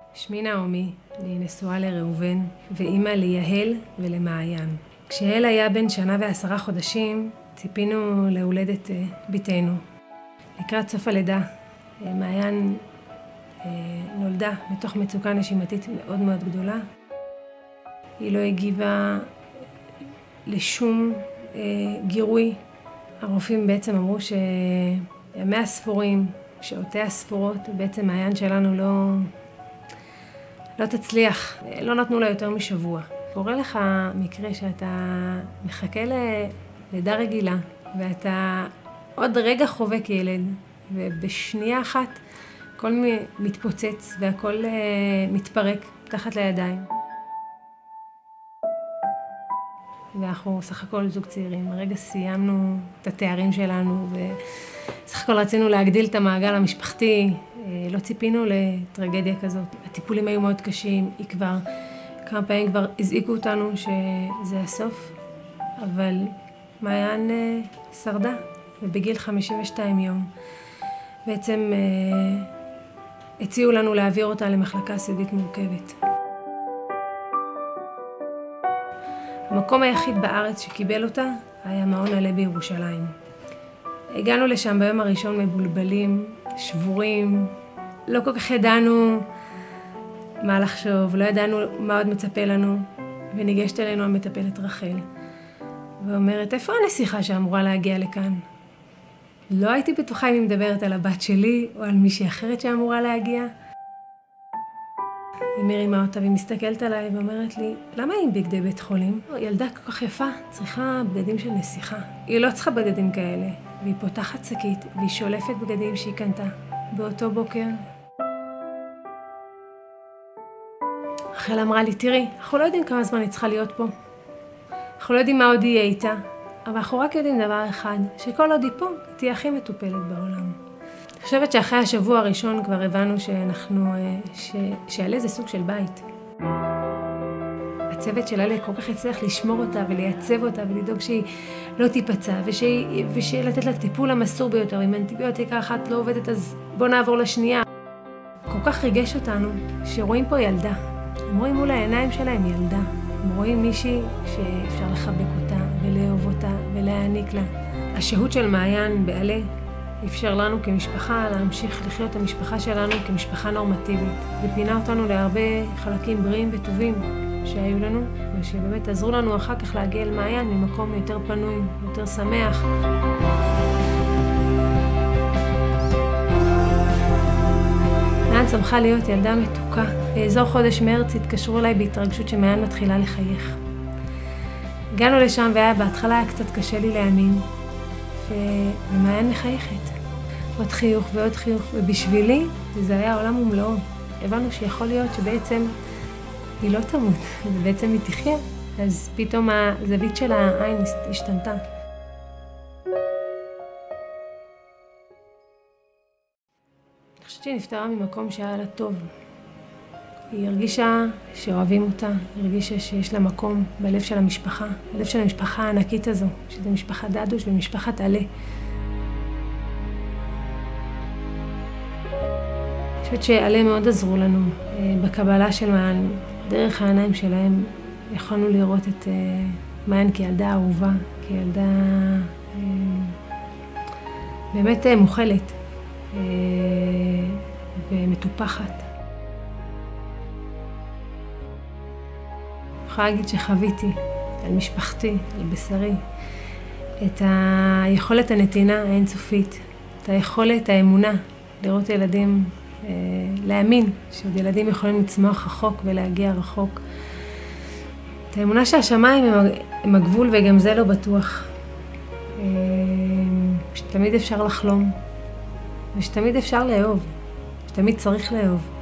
שמי נעמי, אני נשואה לראובן, ואימא ליהל ולמעיין. כשהל היה בן 1 ו10 חודשים, ציפינו להולדת ביתנו. לקראת סוף הלידה, מעיין נולדה מתוך מצוקה נשימתית מאוד מאוד גדולה. היא לא הגיבה לשום גירוי. הרופאים בעצם אמרו שימי הספורים, שעותיה הספורות, בעצם מעיין שלנו לא תצליח, לא נתנו לה יותר משבוע. קורה לך מקרה שאתה מחכה ללידה רגילה, ואתה עוד רגע חווה כילד, ובשנייה אחת הכל מתפוצץ והכל מתפרק תחת לידיים. ואנחנו סך הכל זוג צעירים. הרגע סיימנו את התארים שלנו, וסך הכל רצינו להגדיל את המעגל המשפחתי. לא ציפינו לטרגדיה כזאת. הטיפולים היו מאוד קשים, כמה פעמים כבר הזעיקו אותנו שזה הסוף, אבל מעיין שרדה, ובגיל 52 יום. בעצם הציעו לנו להעביר אותה למחלקה סיעודית מורכבת. המקום היחיד בארץ שקיבל אותה היה מעון עלה בירושלים. הגענו לשם ביום הראשון מבולבלים, שבורים, לא כל כך ידענו מה לחשוב, לא ידענו מה עוד מצפה לנו, וניגשת אלינו המטפלת רחל, ואומרת, איפה הנסיכה שאמורה להגיע לכאן? לא הייתי בטוחה אם היא מדברת על הבת שלי או על מישהי אחרת שאמורה להגיע. היא מרימה אותה והיא מסתכלת עליי ואומרת לי, למה היא עם בגדי בית חולים? ילדה כל כך יפה, צריכה בגדים של נסיכה. היא לא צריכה בגדים כאלה, והיא פותחת שקית והיא שולפת בגדים שהיא קנתה באותו בוקר. רחל אמרה לי, תראי, אנחנו לא יודעים כמה זמן היא צריכה להיות פה. אנחנו לא יודעים מה עוד יהיה איתה, אבל אנחנו רק יודעים דבר אחד, שכל עוד היא פה, תהיה הכי מטופלת בעולם. אני חושבת שאחרי השבוע הראשון כבר הבנו שעלה זה סוג של בית. הצוות של עלה כל כך הצליח לשמור אותה ולייצב אותה ולדאוג שהיא לא תיפצע ולתת לה טיפול המסור ביותר. אם אנטיביוטיקה אחת לא עובדת אז בוא נעבור לשנייה. כל כך ריגש אותנו שרואים פה ילדה. הם רואים מול העיניים שלהם ילדה. הם רואים מישהי שאפשר לחבק אותה ולאהוב אותה ולהעניק לה. השהות של מעיין בעלה אפשר לנו כמשפחה להמשיך לחיות את המשפחה שלנו כמשפחה נורמטיבית. ופינה אותנו להרבה חלקים בריאים וטובים שהיו לנו, ושבאמת עזרו לנו אחר כך להגיע אל מעיין ממקום יותר פנוי, יותר שמח. מעיין צמחה להיות ילדה מתוקה. באזור חודש מרץ התקשרו אליי בהתרגשות שמעיין מתחילה לחייך. הגענו לשם בהתחלה היה קצת קשה לי להאמין, ומעיין מחייכת. עוד חיוך ועוד חיוך, ובשבילי זה היה עולם ומלואו. הבנו שיכול להיות שבעצם היא לא תמות, ובעצם היא תחיה, אז פתאום הזווית של העין השתנתה. אני חושבת שהיא נפטרה ממקום שהיה לה טוב. היא הרגישה שאוהבים אותה, היא הרגישה שיש לה מקום בלב של המשפחה, בלב של המשפחה הענקית הזו, שזה משפחת דדוש ומשפחת עלה. אני חושבת שעלה מאוד עזרו לנו בקבלה של מעיין. דרך העיניים שלהם יכולנו לראות את מעיין כילדה אהובה, כילדה באמת מוכלת ומטופחת. אני יכולה להגיד שחוויתי על משפחתי, על בשרי, את היכולת הנתינה האינסופית, את היכולת, האמונה, לראות ילדים, להאמין שעוד ילדים יכולים לצמוח רחוק ולהגיע רחוק. את האמונה שהשמיים הם הגבול וגם זה לא בטוח. שתמיד אפשר לחלום, ושתמיד אפשר לאהוב, שתמיד צריך לאהוב.